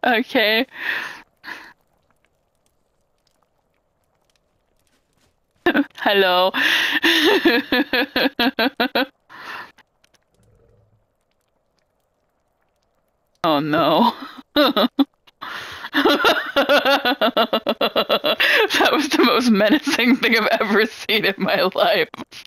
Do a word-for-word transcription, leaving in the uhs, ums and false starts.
Okay. Hello. Oh no. That was the most menacing thing I've ever seen in my life.